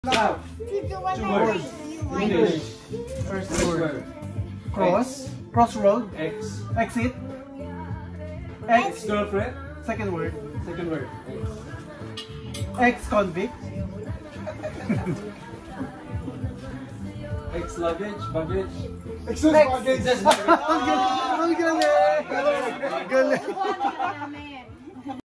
Stop. Two words. English. First word. Cross. Crossroad. X. Exit. Ex girlfriend. Second word. Second word. Ex-convict. Ex luggage. Baggage. Excess baggage. Ang galing. Galing.